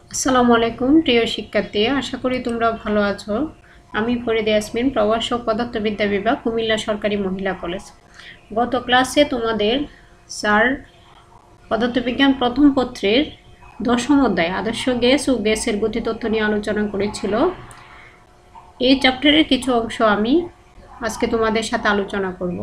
আসসালামু আলাইকুম প্রিয় শিক্ষার্থী, আশা করি তোমরা ভালো আছো। আমি ফরিদা ইয়াসমিন, প্রভাষক পদার্থবিদ্যা বিভাগ, কুমিল্লা সরকারি মহিলা কলেজ। গত ক্লাসে তোমাদের স্যার পদার্থবিজ্ঞান প্রথম পত্রের 10ম অধ্যায় আদর্শ গ্যাস ও গ্যাসের গতিতত্ত্ব নিয়ে আলোচনা করেছিল। এই চ্যাপ্টারের কিছু অংশ আমি আজকে তোমাদের সাথে আলোচনা করব।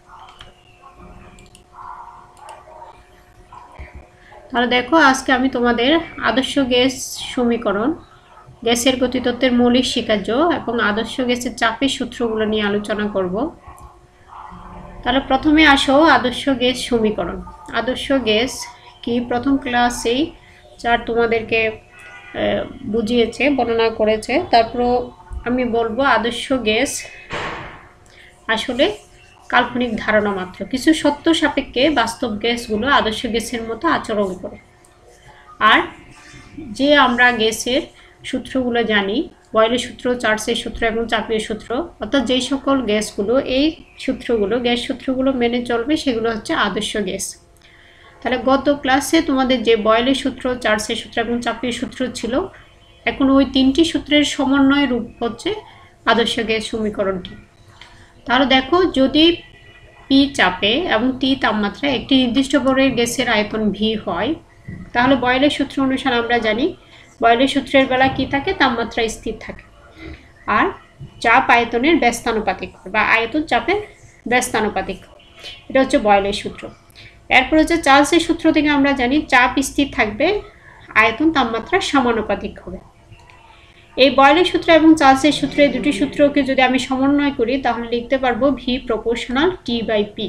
তাহলে দেখো, আজকে আমি তোমাদের আদর্শ গ্যাস সমীকরণ, গ্যাসের গতিতত্ত্বের মৌলিক স্বীকার্য এবং আদর্শ গ্যাসের চাপের সূত্রগুলো নিয়ে আলোচনা করব। তাহলে প্রথমে আসো আদর্শ গ্যাস সমীকরণ। আদর্শ গ্যাস কি প্রথম ক্লাসেই স্যার তোমাদেরকে বুঝিয়েছে, বর্ণনা করেছে। তারপর আমি বলবো আদর্শ গ্যাস আসলে কাল্পনিক ধারণা মাত্র, কিছু সত্য সাপেক্ষে বাস্তব গ্যাসগুলো আদর্শ গ্যাসের মতো আচরণ করে। আর যে আমরা গ্যাসের সূত্রগুলো জানি, বয়লের সূত্র, চার্লসের সূত্র এবং চাপের সূত্র, অর্থাৎ যেই সকল গ্যাসগুলো এই সূত্রগুলো গ্যাস সূত্রগুলো মেনে চলবে সেগুলো হচ্ছে আদর্শ গ্যাস। তাহলে গত ক্লাসে তোমাদের যে বয়লের সূত্র, চার্লসের সূত্র এবং চাপের সূত্র ছিল, এখন ওই তিনটি সূত্রের সমন্বয় রূপ হচ্ছে আদর্শ গ্যাস সমীকরণটি। তাহলে দেখো, যদি পি চাপে এবং টি তাপমাত্রায় একটি নির্দিষ্ট ভরের গ্যাসের আয়তন ভি হয়, তাহলে বয়লের সূত্র অনুসারে আমরা জানি বয়লের সূত্রের বেলা কি থাকে, তাপমাত্রা স্থির থাকে আর চাপ আয়তনের ব্যস্তানুপাতিক বা আয়তন চাপের ব্যস্তানুপাতিক। এটা হচ্ছে বয়লের সূত্র। এরপর হচ্ছে চার্লসের সূত্র থেকে আমরা জানি চাপ স্থির থাকবে, আয়তন তাপমাত্রার সমানুপাতিক হবে। এই বয়লের সূত্র এবং চার্লসের সূত্র, এই দুটি সূত্রকে যদি আমি সমন্বয় করি তাহলে লিখতে পারবো V proportional T by P,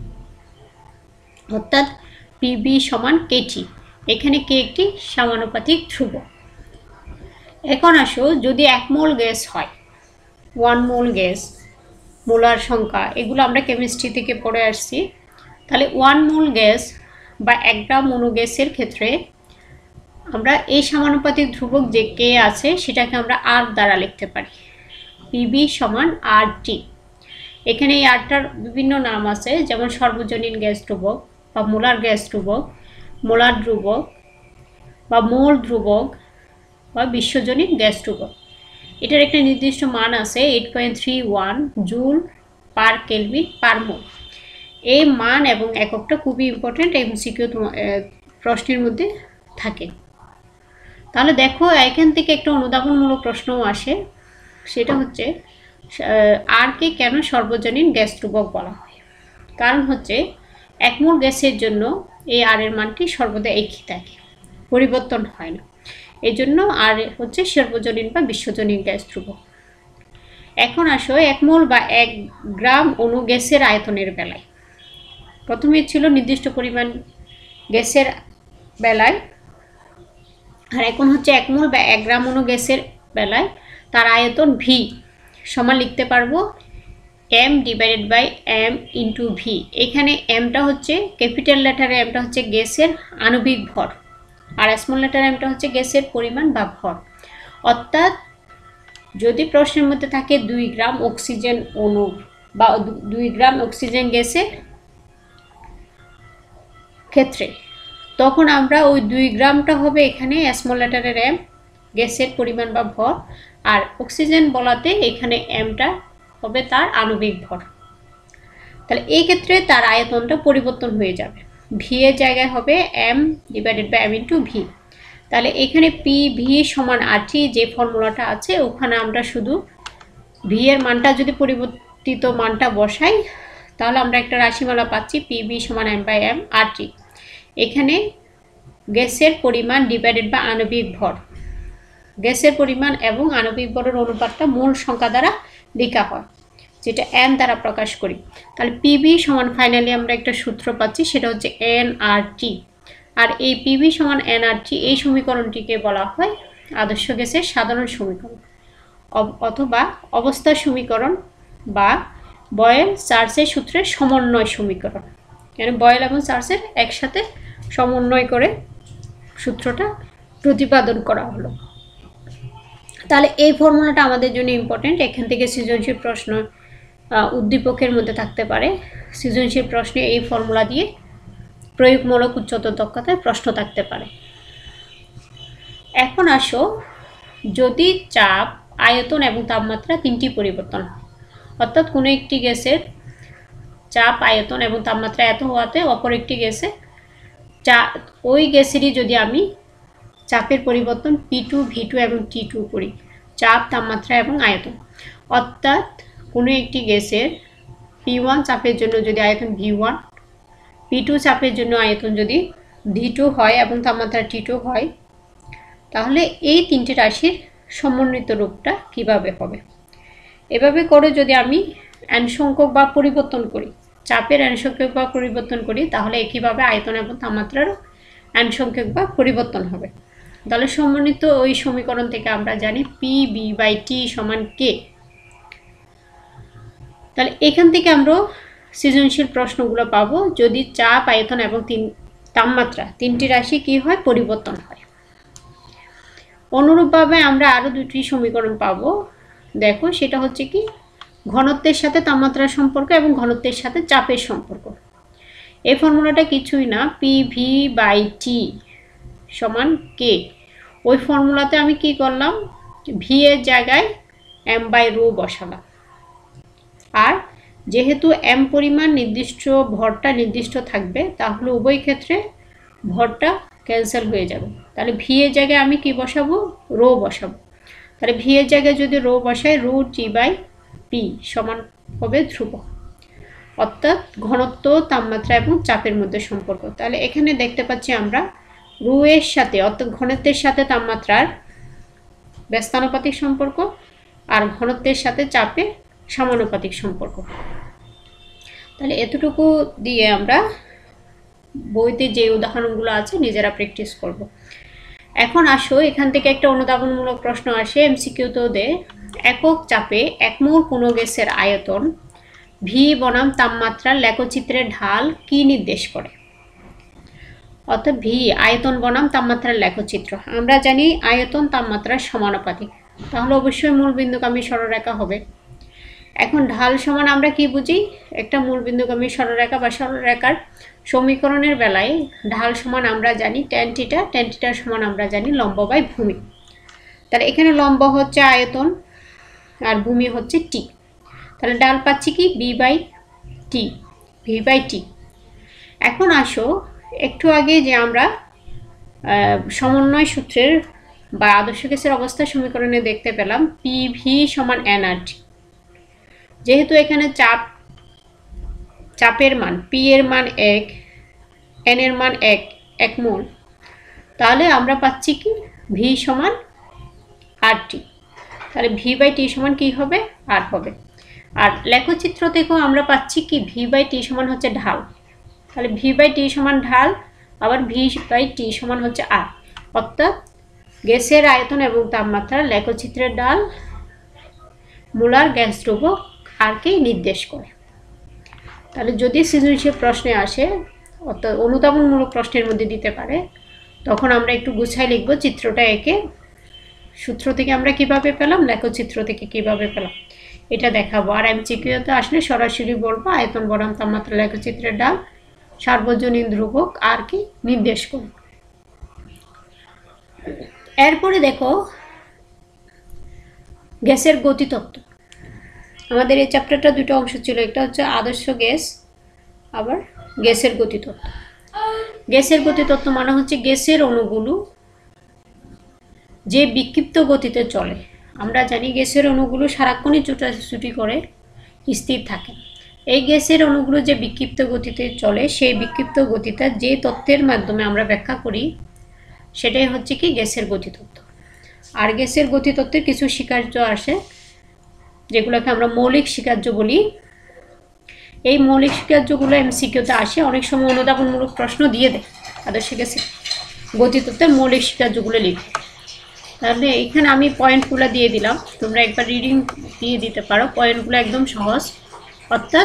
অর্থাৎ পিবি সমান কেটি। এখানে কে একটি সমানুপাতিক ধ্রুবক। এখন আসো, যদি 1 মোল গ্যাস হয়, 1 মোল গ্যাস, মোলার সংখ্যা এগুলো আমরা কেমিস্ট্রি থেকে পড়ে আসছি। তাহলে 1 মোল গ্যাস বা 1 গ্রাম অণু গ্যাসের ক্ষেত্রে আমরা এই সমানুপাতিক ধ্রুবক যে কে আছে সেটাকে আমরা আর দ্বারা লিখতে পারি, পিবি সমান আর টি। এখানে এই আরটার বিভিন্ন নাম আছে, যেমন সর্বজনীন গ্যাস ধ্রুবক বা মোলার গ্যাস ধ্রুবক, মোলার ধ্রুবক বা মোল ধ্রুবক বা বিশ্বজনীন গ্যাস ধ্রুবক। এটার একটা নির্দিষ্ট মান আছে 8.31 জুল পার কেলভিন পার মোল। এই মান এবং এককটা খুবই ইম্পর্টেন্ট, এমসিকিউ প্রশ্নের মধ্যে থাকে। তাহলে দেখো, এখান থেকে একটা অনুধাবনমূলক প্রশ্নও আসে, সেটা হচ্ছে আর কে কেন সর্বজনীন গ্যাস ধ্রুবক বলা হয়। কারণ হচ্ছে 1 মোল গ্যাসের জন্য এই আর এর মানটি সর্বদা একই থাকে, পরিবর্তন হয় না। এই জন্য আর হচ্ছে সর্বজনীন বা বিশ্বজনীন গ্যাস ধ্রুবক। এখন আসো 1 মোল বা 1 গ্রাম অণু গ্যাসের আয়তনের বেলায়। প্রথমে ছিল নির্দিষ্ট পরিমাণ গ্যাসের বেলায়, আর এখন হচ্ছে 1 মোল বা 1 গ্রাম অণু গ্যাসের বেলায় তার আয়তন ভি সমান লিখতে পারবো M divided by M into V. এখানে এমটা হচ্ছে ক্যাপিটাল লেটারে, এমটা হচ্ছে গ্যাসের আণবিক ভর, আর স্মল লেটার এমটা হচ্ছে গ্যাসের পরিমাণ বা ভর। অর্থাৎ যদি প্রশ্নের মধ্যে থাকে 2 গ্রাম অক্সিজেন অণু বা 2 গ্রাম অক্সিজেন গ্যাসের ক্ষেত্রে, তখন আমরা ওই 2 গ্রামটা হবে এখানে স্মল লেটারের এম, গ্যাসের পরিমাণ বা ভর, আর অক্সিজেন বলাতে এখানে এমটা হবে তার আণবিক ভর। তাহলে এই ক্ষেত্রে তার আয়তনটা পরিবর্তন হয়ে যাবে, ভি এর জায়গায় হবে M divided by M into V. তাহলে এখানে পি ভি সমান আর টি যে ফর্মুলাটা আছে, ওখানে আমরা শুধু ভি এর মানটা যদি পরিবর্তিত মানটা বসাই তাহলে আমরা একটা রাশিমালা পাচ্ছি পি ভি সমান M by M R T. এখানে গ্যাসের পরিমাণ ডিভাইডেড বাই আণবিক ভর, গ্যাসের পরিমাণ এবং আণবিক ভরের অনুপাতটা মূল সংখ্যা দ্বারা লেখা হয়, যেটা এন দ্বারা প্রকাশ করি। তাহলে পিবি সমান ফাইনালি আমরা একটা সূত্র পাচ্ছি, সেটা হচ্ছে এন আর টি। আর এই পিবি সমান এন আর টি, এই সমীকরণটিকে বলা হয় আদর্শ গ্যাসের সাধারণ সমীকরণ অথবা অবস্থার সমীকরণ বা বয়েল চার্লসের সূত্রের সমন্বয় সমীকরণ। মানে বয়েল এবং চার্লসের একসাথে সমন্বয় করে সূত্রটা প্রতিপাদন করা হলো। তাহলে এই ফর্মুলাটা আমাদের জন্য ইম্পর্টেন্ট। এখান থেকে সৃজনশীল প্রশ্ন উদ্দীপকের মধ্যে থাকতে পারে। সৃজনশীল প্রশ্নে এই ফর্মুলা দিয়ে প্রয়োগমূলক উচ্চতর দক্ষতায় প্রশ্ন থাকতে পারে। এখন আসো, যদি চাপ, আয়তন এবং তাপমাত্রা তিনটি পরিবর্তন হয়, অর্থাৎ কোনো একটি গ্যাসের চাপ, আয়তন এবং তাপমাত্রা এত হওয়াতে অপর একটি গ্যাসে ওই গ্যাসেরই যদি আমি চাপের পরিবর্তন P2, V2 এবং T2 করি, চাপ, তাপমাত্রা এবং আয়তন, অর্থাৎ কোনো একটি গ্যাসের P1 চাপের জন্য যদি আয়তন V1, P2 চাপের জন্য আয়তন যদি V2 হয় এবং তাপমাত্রা T2 হয়, তাহলে এই তিনটি রাশির সমন্বিত রূপটা কিভাবে হবে? এভাবে করে যদি আমি n সংখ্যক বা পরিবর্তন করি, চাপের n সংখ্যক বা পরিবর্তন করি, তাহলে একইভাবে আয়তন এবং তাপমাত্রারও n সংখ্যক বা পরিবর্তন হবে। তাহলে সমন্বিত ওই সমীকরণ থেকে আমরা জানি PV/T = K। তাহলে এখান থেকে আমরা সৃজনশীল প্রশ্নগুলো পাবো যদি চাপ, আয়তন এবং তাপমাত্রা তিনটি রাশি কি হয়? পরিবর্তন হয়। অনুরূপভাবে আমরা আরো দুটি সমীকরণ পাবো। দেখো, সেটা হচ্ছে কি ঘনত্বের সাথে তাপমাত্রার সম্পর্ক এবং ঘনত্বের সাথে চাপের সম্পর্ক। এই ফর্মুলাটা কিছুই না, PV/T = K। ওই ফর্মুলাতে আমি কি করলাম, V এর জায়গায় m/ρ বসালাম। আর যেহেতু m পরিমাণ নির্দিষ্ট, ভরটা নির্দিষ্ট থাকবে, তাহলে উভয় ক্ষেত্রে ভরটা ক্যান্সেল হয়ে যাবে। তাহলে V এর জায়গায় আমি কি বসাবো? ρ বসাবো। তাহলে V এর জায়গায় যদি ρ বসাই, √T/P সমান হবে ধ্রুবক, অর্থাৎ ঘনত্ব, তাপমাত্রা এবং চাপের মধ্যে সম্পর্ক। তাহলে এখানে দেখতে পাচ্ছি আমরা ρ এর সাথে, অর্থাৎ ঘনত্বের সাথে তাপমাত্রার ব্যস্তানুপাতিক সম্পর্ক আর ঘনত্বের সাথে চাপের সমানুপাতিক সম্পর্ক। তাহলে এতটুকু দিয়ে আমরা বইতে যে উদাহরণগুলো আছে নিজেরা প্র্যাকটিস করব। এখন আসো, এখান থেকে একটা অনুধাবনমূলক প্রশ্ন আসে এমসিকিউতেও দেয়, একক চাপে 1 মোল কোনো গ্যাসের আয়তন V বনাম তাপমাত্রার লেখচিত্রের ঢাল কি নির্দেশ করে? অর্থাৎ V আয়তন বনাম তাপমাত্রার লেখচিত্র। আমরা জানি আয়তন তাপমাত্রার সমানুপাতিক, তাহলে অবশ্যই মূলবিন্দুগামী সরলরেখা হবে। এখন ঢাল সমান আমরা কি বুঝি? একটা মূলবিন্দুগামী সরলরেখা বা সরলরেখার সমীকরণের বেলায় ঢাল সমান আমরা জানি tan θ, tan θ সমান আমরা জানি লম্ব/ভূমি। তাহলে এখানে লম্ব হচ্ছে আয়তন আর ভূমি হচ্ছে T। তাহলে ঢাল পাচ্ছি কি? V/T। এখন আসো, একটু আগে যে আমরা সমন্বয় সূত্রের বা আদর্শ গ্যাসের অবস্থা সমীকরণে দেখতে পেলাম PV = nRT। যেহেতু এখানে চাপের মান P এর মান 1, n এর মান 1 মোল, তাহলে আমরা পাচ্ছি কি? V = RT। তাহলে V/T সমান কি হবে? R হবে। আর লেখচিত্র থেকেও আমরা পাচ্ছি কি? V/T সমান হচ্ছে ঢাল। তাহলে V/T সমান ঢাল, আবার V/T সমান হচ্ছে R, অর্থাৎ গ্যাসের আয়তন এবং তাপমাত্রার লেখচিত্রের ঢাল মোলার গ্যাস ধ্রুবক R কে নির্দেশ করে। তাহলে যদি সৃজনশীল প্রশ্নে আসে, অর্থাৎ অনুধাবনমূলক প্রশ্নের মধ্যে দিতে পারে, তখন আমরা একটু গুছাই লিখব চিত্রটা এঁকে সূত্র থেকে আমরা কিভাবে পেলাম, লেখচিত্র থেকে কিভাবে পেলাম, এটা দেখাবো। আর এমসিকিউতে আসলে সরাসরি বলবো আয়তন বনাম তাপমাত্রা লেখচিত্রের ঢাল সার্বজনীন ধ্রুবক R কে নির্দেশ করে। এরপরে দেখো গ্যাসের গতিতত্ত্ব। আমাদের এই চ্যাপ্টারটা দুটো অংশ ছিল, একটা হচ্ছে আদর্শ গ্যাস, আবার গ্যাসের গতিতত্ত্ব। গ্যাসের গতিতত্ত্ব মানে হচ্ছে গ্যাসের অণুগুলো যে বিক্ষিপ্ত গতিতে চলে। আমরা জানি গ্যাসের অণুগুলো সারাক্ষণই ছুটাছুটি করে স্থির থাকে। এই গ্যাসের অণুগুলো যে বিক্ষিপ্ত গতিতে চলে, সেই বিক্ষিপ্ত গতিটা যে তত্ত্বের মাধ্যমে আমরা ব্যাখ্যা করি, সেটাই হচ্ছে কি গ্যাসের গতিতত্ত্ব। আর গ্যাসের গতিতত্ত্বের কিছু স্বীকার্য আসে, যেগুলোকে আমরা মৌলিক স্বীকার্য বলি। এই মৌলিক স্বীকার্যগুলো এমসিকিউতে আসে, অনেক সময় অনুধাবনমূলক প্রশ্ন দিয়ে দেয় আদর্শ গ্যাসের গতিতত্ত্বের মৌলিক স্বীকার্যগুলো লিখে। তাহলে এখানে আমি পয়েন্টগুলো দিয়ে দিলাম, তোমরা একবার রিডিং দিয়ে দিতে পারো। পয়েন্টগুলো একদম সহজ, অর্থাৎ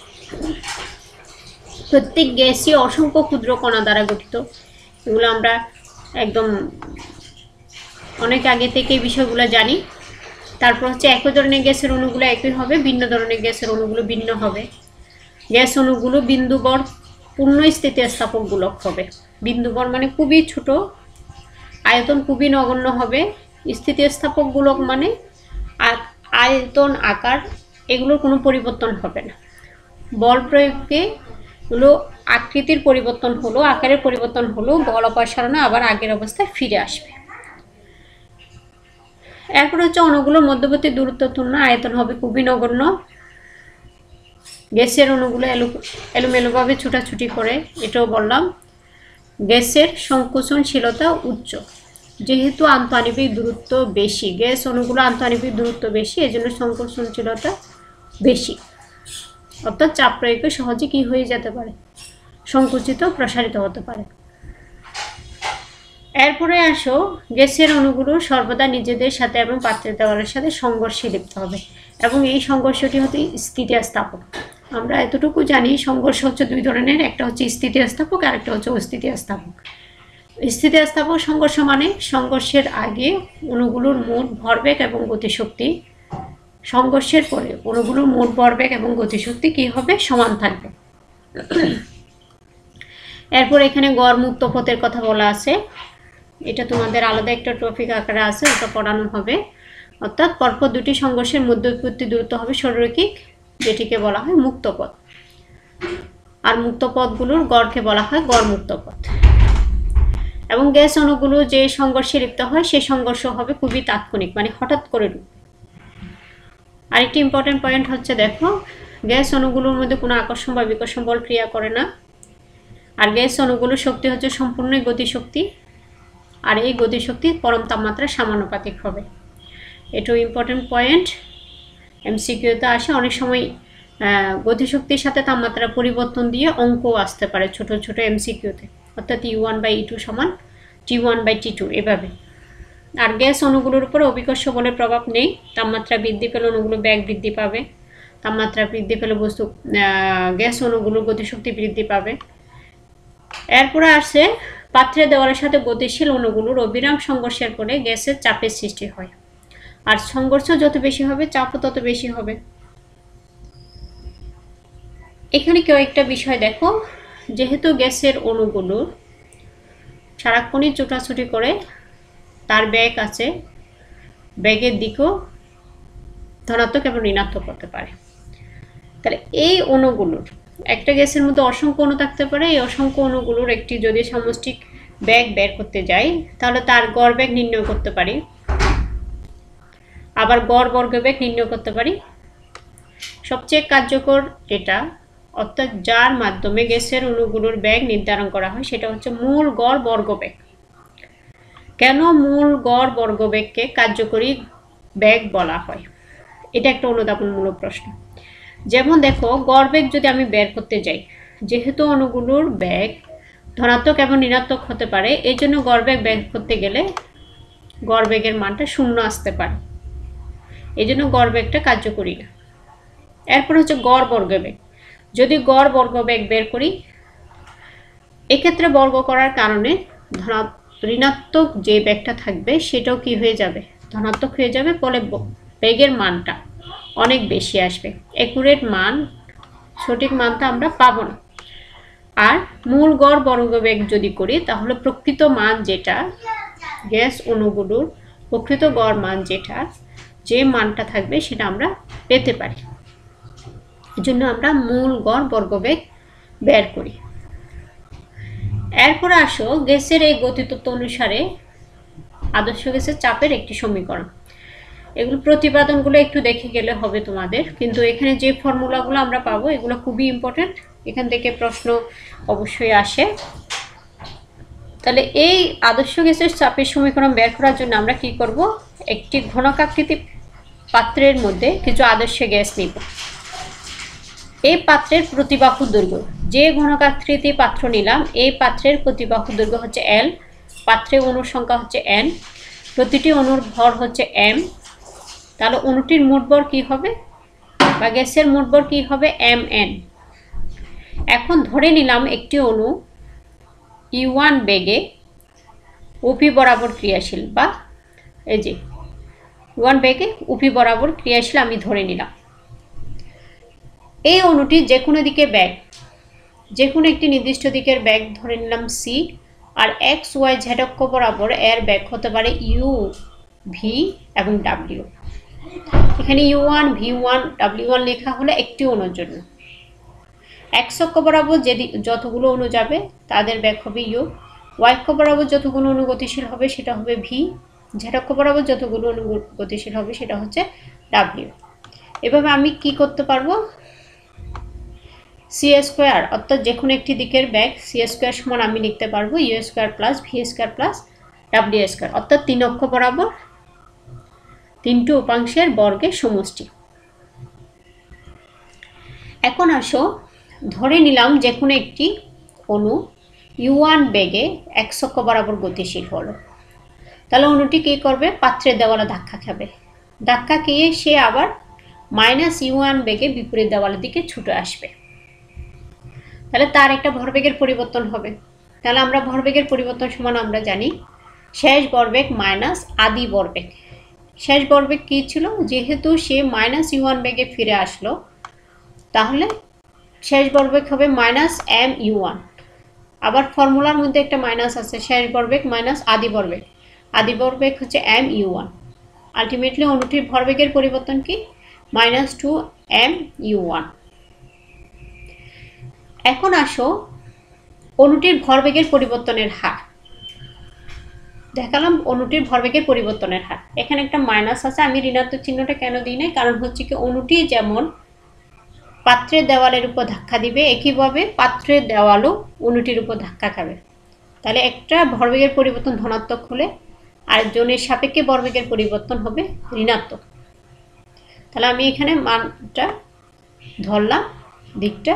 প্রত্যেক গ্যাসই অসংখ্য ক্ষুদ্র কণা দ্বারা গঠিত। এগুলো আমরা একদম অনেক আগে থেকে এই বিষয়গুলো জানি। তারপর হচ্ছে একই ধরনের গ্যাসের অণুগুলো একই হবে, ভিন্ন ধরনের গ্যাসের অণুগুলো ভিন্ন হবে। গ্যাস অণুগুলো বিন্দুবর পূর্ণ স্থিতিস্থাপক গোলক হবে। বিন্দুবর মানে খুবই ছোট আয়তন খুবই নগণ্য হবে। স্থিতিস্থাপক গোলক মানে আয়তন, আকার এগুলোর কোনো পরিবর্তন হবে না। বল প্রয়োগে হলো আকৃতির পরিবর্তন হলো, আকারের পরিবর্তন হলো, বল অপসারণে আবার আগের অবস্থায় ফিরে আসবে। এরপর হচ্ছে অণুগুলোর মধ্যবর্তী দূরত্বের তুলনায় আয়তন হবে খুবই নগণ্য। গ্যাসের অণুগুলো এলোমেলোভাবে ছুটাছুটি করে, এটাও বললাম। গ্যাসের সংকোচনশীলতা উচ্চ, যেহেতু আন্তঃআণবিক দূরত্ব বেশি, গ্যাস অণুগুলো আন্তঃআণবিক দূরত্ব বেশি, এজন্য সংকোচনশীলতা বেশি, অর্থাৎ চাপ প্রয়োগে সহজে কি হয়ে যেতে পারে, সংকুচিত প্রসারিত হতে পারে। এরপরে আসো, গ্যাসের অণুগুলো সর্বদা নিজেদের সাথে এবং পাত্রের দেওয়ালের সাথে সংঘর্ষে লিপ্ত হবে, এবং এই সংঘর্ষটি হতে স্থিতিস্থাপক। আমরা এতটুকু জানি সংঘর্ষ হচ্ছে দুই ধরনের, একটা হচ্ছে স্থিতিস্থাপক আর একটা হচ্ছে অস্থিতিস্থাপক। স্থিতিস্থাপক সংঘর্ষ মানে সংঘর্ষের আগে অণুগুলোর মোট ভরবেগ এবং গতিশক্তি, সংঘর্ষের পরে অণুগুলোর মোট ভরবেগ এবং গতিশক্তি কি হবে, সমান থাকবে। এরপর এখানে গড় মুক্ত পথের কথা বলা আছে, এটা তোমাদের আলাদা একটা টপিক আকারে আছে, ওটা পড়ানো হবে। অর্থাৎ পরপর দুটি সংঘর্ষের মধ্যবর্তী দূরত্ব হবে সরলরৈখিক, যেটিকে বলা হয় মুক্ত পথ, আর মুক্ত পথগুলোর গড়কে বলা হয় গড় মুক্ত পথ। এবং গ্যাস অণুগুলো যে সংঘর্ষে লিপ্ত হয় সেই সংঘর্ষ হবে খুবই তাৎক্ষণিক, মানে হঠাৎ করে। আরেকটি ইম্পর্টেন্ট পয়েন্ট হচ্ছে, দেখো গ্যাস অণুগুলোর মধ্যে কোনো আকর্ষণ বা বিকর্ষণ বল ক্রিয়া করে না, আর গ্যাস অণুগুলোর শক্তি হচ্ছে সম্পূর্ণ গতিশক্তি, আর এই গতিশক্তি পরম তাপমাত্রার সমানুপাতিক হবে। এটাও ইম্পর্টেন্ট পয়েন্ট, এমসিকিউতে আসে অনেক সময়। গতিশক্তির সাথে তাপমাত্রা পরিবর্তন দিয়ে অঙ্ক আসতে পারে ছোট ছোট এমসিকিউতে, অর্থাৎ U1/E2 সমান T1/T2 এভাবে। আর গ্যাস অণুগুলোর উপর অভিকর্ষ বলের প্রভাব নেই, তাপমাত্রা বৃদ্ধি পেলে অণুগুলো বেগ বৃদ্ধি পাবে, তাপমাত্রা বৃদ্ধি পেলে গ্যাস অণুগুলোর গতিশক্তি বৃদ্ধি পাবে। এরপরে আসে পাত্রের দেওয়ালের সাথে গতিশীল অণুগুলোর অবিরাম সংঘর্ষের পরে গ্যাসের চাপের সৃষ্টি হয়, আর সংঘর্ষ যত বেশি হবে চাপও তত বেশি হবে। এখানে কয়েকটা বিষয় দেখো, যেহেতু গ্যাসের অণুগুলোর সারাক্ষণই ছোটাছুটি করে, তার বেগ আছে, বেগের দিকও ধনাত্মক এবং ঋণাত্মক হতে পারে। তাহলে এই অণুগুলোর, একটা গ্যাসের মধ্যে অসংখ্য অণু থাকতে পারে, এই অসংখ্য অণুগুলোর একটি যদি সামষ্টিক বেগ বের করতে যাই, তাহলে তার গড় বেগ নির্ণয় করতে পারি, আবার গড় বর্গবেগ নির্ণয় করতে পারি। সবচেয়ে কার্যকর এটা, অর্থাৎ যার মাধ্যমে গ্যাসের অণুগুলোর বেগ নির্ধারণ করা হয়, সেটা হচ্ছে মূল গড় বর্গবেগ। কেন মূল গড় বর্গবেগকে কার্যকরী বেগ বলা হয়, এটা একটা অনুধাবনমূলক প্রশ্ন। যেমন দেখো, গড় বেগ যদি আমি বের করতে যাই, যেহেতু অণুগুলোর বেগ ধনাত্মক এবং ঋণাত্মক হতে পারে, এই জন্য গড় বেগ বের করতে গেলে গড় বেগের মানটা 0 আসতে পারে, এই জন্য গড় বেগটা কার্যকরী না। এরপর হচ্ছে গড় বর্গবেগ। যদি গড় বর্গবেগ বের করি, এক্ষেত্রে বর্গ করার কারণে ঋণাত্মক যে বেগটা থাকবে সেটাও কি হয়ে যাবে, ধনাত্মক হয়ে যাবে, ফলে বেগের মানটা অনেক বেশি আসবে, অ্যাকুরেট মান, সঠিক মানটা আমরা পাবো না। আর মূল গড় বর্গবেগ যদি করি, তাহলে প্রকৃত মান যেটা, গ্যাস অণুগুলোর প্রকৃত গড় মান যেটা, যে মানটা থাকবে সেটা আমরা পেতে পারি। এই জন্য আমরা মূল গড় বর্গবেগ বের করি। এরপরে আসো, গ্যাসের এই গতিতত্ত্ব অনুসারে আদর্শ গ্যাসের চাপের একটি সমীকরণ। এগুলো প্রতিপাদনগুলো একটু দেখে গেলে হবে তোমাদের, কিন্তু এখানে যে ফর্মুলাগুলো আমরা পাবো এগুলো খুবই ইম্পর্টেন্ট, এখান থেকে প্রশ্ন অবশ্যই আসে। তাহলে এই আদর্শ গ্যাসের চাপের সমীকরণ বের করার জন্য আমরা কি করব, একটি ঘনকাকৃতি পাত্রের মধ্যে কিছু আদর্শ গ্যাস নিব। এই পাত্রের প্রতিবাহু দৈর্ঘ্য, যে ঘনকাকৃতি পাত্র নিলাম, এই পাত্রের প্রতিবাহু দৈর্ঘ্য হচ্ছে L, পাত্রে অণুর সংখ্যা হচ্ছে N, প্রতিটি অণুর ভর হচ্ছে M। তাহলে অণুটির মোট ভর কি হবে, বা গ্যাসের মোট ভর কি হবে, Mn। এখন ধরে নিলাম একটি অণু U1 বেগে উপি বরাবর ক্রিয়াশীল, বা এই যে U1 বেগে উপি বরাবর ক্রিয়াশীল আমি ধরে নিলাম। এই অণুটি যে কোনো দিকে বেগ, যে কোনো একটি নির্দিষ্ট দিকের বেগ ধরে নিলাম c, আর এক্স ওয়াই জেড অক্ষ বরাবর এর বেগ হতে পারে ইউ ভি এবং ডাব্লিউ। এখানে u1 v1 w1 লেখা হলে একটি অণুর জন্য। এক্স অক্ষ বরাবর যতগুলো অণু যাবে তাদের বেগ হবে u, ওয়াই অক্ষ বরাবর যতগুলো অণু গতিশীল হবে সেটা হবে v, জেড অক্ষ বরাবর যতগুলো অণু গতিশীল হবে সেটা হচ্ছে w। এভাবে আমি কি করতে পারবো, সি স্কোয়ার অর্থাৎ যে কোনো একটি দিকের বেগ সি স্কোয়ার সমান আমি লিখতে পারবো U square plus V square plus W square, অর্থাৎ 3 অক্ষ বরাবর 3টি উপাংশের বর্গের সমষ্টি। এখন আসো, ধরে নিলাম যে কোনো একটি অণু u1 বেগে এক্স অক্ষ বরাবর গতিশীল হলো। তাহলে অণুটি কি করবে, পাত্রের দেওয়ালে ধাক্কা খাবে, ধাক্কা খেয়ে সে আবার -u1 বেগে বিপরীত দেওয়ালের দিকে ছুটে আসবে। তাহলে তার একটা ভরবেগের পরিবর্তন হবে। তাহলে আমরা ভরবেগের পরিবর্তন সমান আমরা জানি শেষ ভরবেগ মাইনাস আদি ভরবেগ। শেষ ভরবেগ কি ছিল, যেহেতু সে -u1 বেগে ফিরে আসলো তাহলে শেষ ভরবেগ হবে -mu1। আবার ফর্মুলার মধ্যে একটা মাইনাস আছে, শেষ ভরবেগ মাইনাস আদি ভরবেগ, আদি ভরবেগ হচ্ছে mu1। আলটিমেটলি অণুটির ভরবেগের পরিবর্তন কি, -2mu1। এখন আসো অণুটির ভরবেগের পরিবর্তনের হার দেখালাম, অণুটির ভরবেগের পরিবর্তনের হার। এখানে একটা মাইনাস আছে, আমি ঋণাত্মক চিহ্নটা কেন দিই নাই, কারণ হচ্ছে কি অণুটি যেমন পাত্রের দেওয়ালের উপর ধাক্কা দিবে একইভাবে পাত্রের দেওয়ালও অণুটির উপর ধাক্কা খাবে। তাহলে একটা ভরবেগের পরিবর্তন ধনাত্মক হলে আরেকজনের সাপেক্ষে ভরবেগের পরিবর্তন হবে ঋণাত্মক। তাহলে আমি এখানে মানটা ধরলাম, দিকটা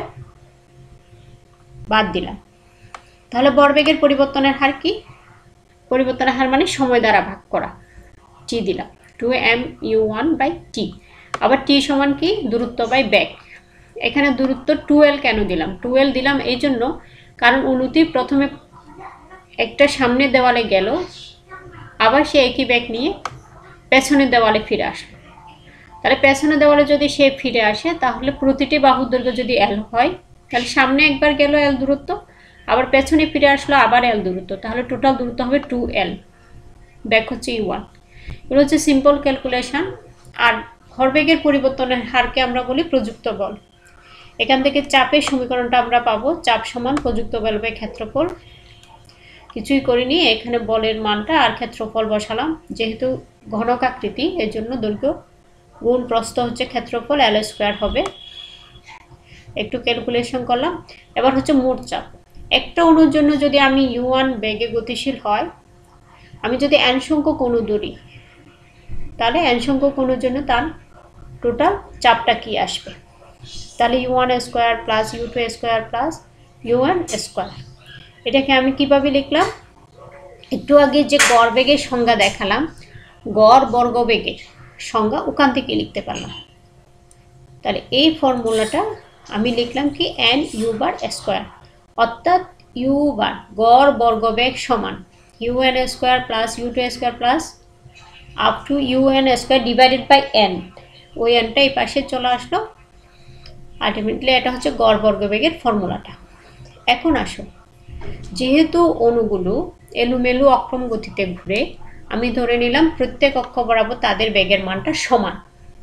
বাদ দিলাম। তাহলে ভরবেগের পরিবর্তনের হার কি, পরিবর্তনের হার মানে সময় দ্বারা ভাগ করা, টি দিলাম 2mu1/t। আবার টি সমান কি, দূরত্ব বাই বেগ। এখানে দূরত্ব 2l কেন দিলাম, 2l দিলাম এই জন্য কারণ অণুটি প্রথমে একটা সামনের দেওয়ালে গেল, আবার সে একই বেগ নিয়ে পেছনের দেওয়ালে ফিরে আসলো। তাহলে পেছনের দেওয়ালে যদি সে ফিরে আসে তাহলে প্রতিটি বাহুর দৈর্ঘ্য যদি l হয় তাহলে সামনে একবার গেল l দূরত্ব, আবার পেছনে ফিরে আসলো আবার l দূরত্ব, তাহলে টোটাল দূরত্ব হবে 2l, বেগ হচ্ছে u1। এগুলো হচ্ছে সিম্পল ক্যালকুলেশন। আর ভরবেগের পরিবর্তনের হারকে আমরা বলি প্রযুক্ত বল। এখান থেকে চাপের সমীকরণটা আমরা পাবো, চাপ সমান প্রযুক্ত বল বাই ক্ষেত্রফল। কিছুই করিনি, এখানে বলের মানটা আর ক্ষেত্রফল বসালাম, যেহেতু ঘনক আকৃতি এর জন্য দৈর্ঘ্য গুণ প্রস্থ হচ্ছে ক্ষেত্রফল, l স্কয়ার হবে। একটু ক্যালকুলেশন করলাম। এবার হচ্ছে মোট চাপ। একটা অণুর জন্য যদি আমি u1 বেগে গতিশীল হয়, আমি যদি n সংখ্যক অণু ধরি তাহলে n সংখ্যক অণুর জন্য তার টোটাল চাপটা কি আসবে, তাহলে u1 square plus u2 square plus u1 square. এটাকে আমি কিভাবে লিখলাম, একটু আগে যে গড় বেগের সংজ্ঞা দেখালাম, গড় বর্গবেগের সংজ্ঞা ওখান থেকে লিখতে পারলাম। তাহলে এই ফর্মুলাটা আমি লিখলাম কি n u বার স্কয়ার, অর্থাৎ u বার গড় বর্গবেগ সমান un square plus u2 square plus up to un square divided by n। ওই nটা এই পাশে চলে আসলো। আলটিমেটলি এটা হচ্ছে গড় বর্গবেগের ফর্মুলাটা। এখন আসো, যেহেতু অণুগুলো এলোমেলো অক্রম গতিতে ঘুরে, আমি ধরে নিলাম প্রত্যেক অক্ষ বরাবর তাদের বেগের মানটা সমান।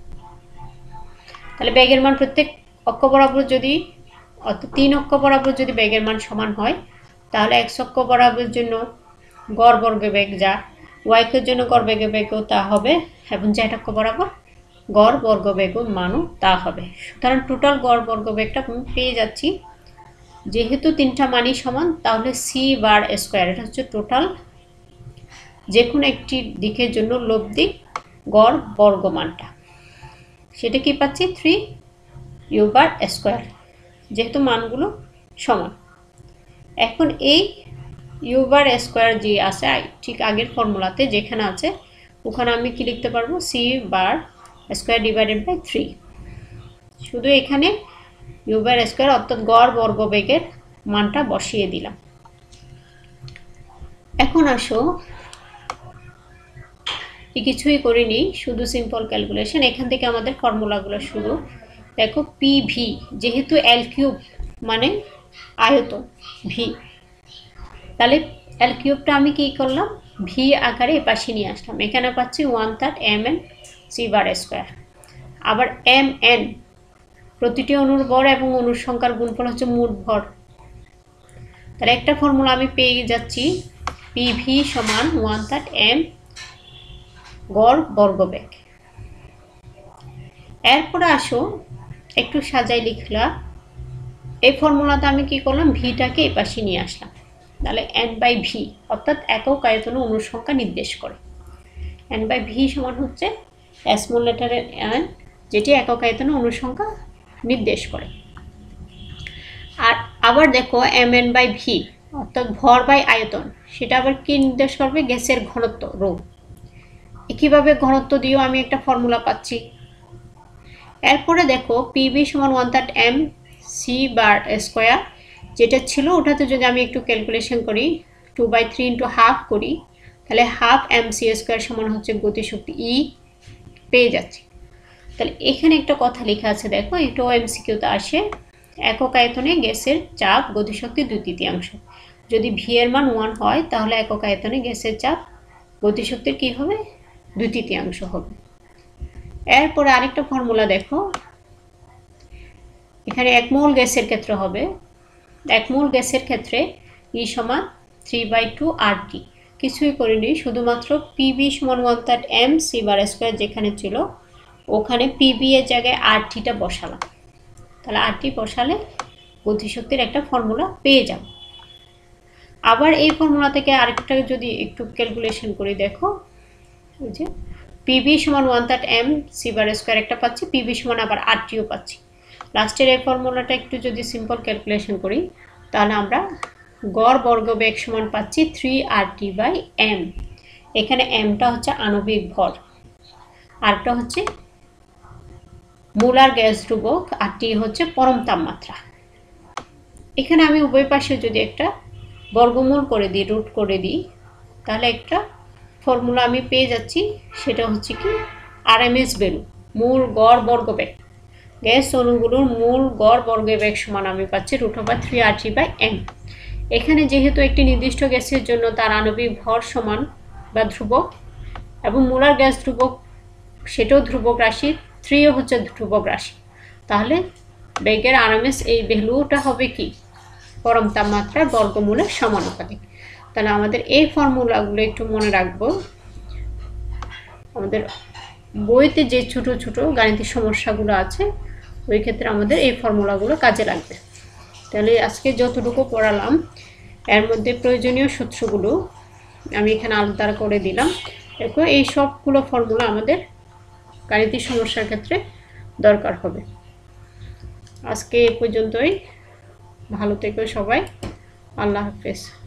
তাহলে বেগের মান প্রত্যেক অক্ষ বরাবর যদি, অর্থাৎ 3 অক্ষ বরাবর যদি বেগের মান সমান হয় তাহলে x অক্ষ বরাবরের জন্য গড় বর্গবেগ যা, y অক্ষের জন্য গড় বর্গবেগও তা হবে, এবং z অক্ষ বরাবর গড় বর্গবেগ মানও তা হবে। সুতরাং টোটাল গড় বর্গবেগটা আমি পেয়ে যাচ্ছি, যেহেতু তিনটা মানই সমান তাহলে c বার স্কয়ার, এটা হচ্ছে টোটাল যে কোনো একটি দিকের জন্য লব্ধি গড় বর্গমানটা, সেটা কি পাচ্ছি 3u বার স্কয়ার, যেহেতু মানগুলো সমান। এখন এই u বার স্কয়ার যে আছে ঠিক আগের ফর্মুলাতে যেখানে আছে ওখানে আমি কি লিখতে পারবো, c bar square divided by 3। শুধু এখানে u বার স্কয়ার অর্থাৎ গড় বর্গবেগের মানটা বসিয়ে দিলাম। এখন আসো, কিছুই করিনি, শুধু সিম্পল ক্যালকুলেশন। এখান থেকে আমাদের ফর্মুলাগুলো শুরু। দেখো pv, যেহেতু l কিউব মানে আয়তন v, তাহলে এল কিউবটা আমি কি করলাম, ভি আকারে এপাশে নিয়ে আসলাম। এখানে পাচ্ছি 1/3 mn সি বার স্কোয়ার। আবার mn প্রতিটি অণুর ভর এবং অণুর সংখ্যার গুণফল হচ্ছে মোট ভর। তাহলে একটা ফর্মুলা আমি পেয়ে যাচ্ছি, পিভি সমান 1/3 m গড় বর্গবেগ। এরপরে আসো একটু সাজাই লিখলা। এই ফর্মুলাতে আমি কি করলাম, ভিটাকে এই পাশে নিয়ে আসলাম। তাহলে n/v অর্থাৎ একক আয়তনে অণুর সংখ্যা নির্দেশ করে। n/v সমান হচ্ছে স্মল লেটারের n, যেটি একক আয়তনে অণুর সংখ্যা নির্দেশ করে। আর আবার দেখো mn/v অর্থাৎ ভর বাই আয়তন, সেটা আবার কি নির্দেশ করবে, গ্যাসের ঘনত্ব রো। একইভাবে ঘনত্ব দিয়েও আমি একটা ফর্মুলা পাচ্ছি। এরপরে দেখো পিবি সমান 1/3 m সি বার স্কোয়ার, যেটা ছিল ওটাতে যদি আমি একটু ক্যালকুলেশন করি, 2/3 ইন্টু হাফ করি, তাহলে হাফ এম সি স্কোয়ার সমান হচ্ছে গতিশক্তি ই পেয়ে যাচ্ছি। তাহলে এখানে একটা কথা লেখা আছে দেখো, একটু এমসিকিউতে আসে, একক আয়তনে গ্যাসের চাপ গতিশক্তি 2/3। যদি ভি এর মান 1 হয় তাহলে একক আয়তনে গ্যাসের চাপ গতিশক্তির কি হবে, 2/3 হবে। এরপরে আরেকটা ফর্মুলা দেখো, এখানে 1 মোল গ্যাসের ক্ষেত্রে হবে, 1 মোল গ্যাসের ক্ষেত্রে ই সমান 3/2 RT। কিছুই করিনি, শুধুমাত্র পিবি সমান 1/3 m সি বার স্কোয়ার যেখানে ছিল ওখানে পিবি এর জায়গায় RTটা বসালাম। তাহলে RT বসালে গতিশক্তির একটা ফর্মুলা পেয়ে যাব। আবার এই ফর্মুলা থেকে আরেকটা যদি একটু ক্যালকুলেশন করি দেখো, ওই যে পিবি সমান 1/3 m সি বার স্কোয়ার একটা পাচ্ছি, পিবি সমান আবার RTও পাচ্ছি। লাস্টের এই ফর্মুলাটা একটু যদি সিম্পল ক্যালকুলেশন করি তাহলে আমরা গড় বর্গবেগ সমান পাচ্ছি 3RT/m। এখানে mটা হচ্ছে আণবিক ভর, আরটা হচ্ছে মোলার গ্যাস ধ্রুবক, আর টি হচ্ছে পরম তাপমাত্রা। এখানে আমি উভয় পাশে যদি একটা বর্গমূল করে দিই, রুট করে দিই, তাহলে একটা ফর্মুলা আমি পেয়ে যাচ্ছি, সেটা হচ্ছে কি আরএমএস ভ্যালু, মূল গড় বর্গবেগ। গ্যাস অণুগুলোর মূল গড় বর্গবেগ সমান আমি পাচ্ছি √3RT/m। এখানে যেহেতু একটি নির্দিষ্ট গ্যাসের জন্য তার আণবিক ভর সমান বা ধ্রুবক এবং মোলার গ্যাস ধ্রুবক সেটাও ধ্রুবক রাশি, 3ও হচ্ছে ধ্রুবক রাশি, তাহলে বেগের আরএমএস এই ভ্যালুটা হবে কি, পরম তাপমাত্রার বর্গমূলের সমানুপাতিক। তাহলে আমাদের এই ফর্মুলাগুলো একটু মনে রাখবো, আমাদের বইতে যে ছোট ছোট গাণিতিক সমস্যাগুলো আছে ওই ক্ষেত্রে আমাদের এই ফর্মুলাগুলো কাজে লাগবে। তাহলে আজকে যতটুকু পড়ালাম এর মধ্যে প্রয়োজনীয় সূত্রগুলো আমি এখানে আলাদা করে দিলাম। দেখো এই সবগুলো ফর্মুলা আমাদের গাণিতিক সমস্যার ক্ষেত্রে দরকার হবে। আজকে এ পর্যন্তই, ভালো থেকো সবাই, আল্লাহ হাফেজ।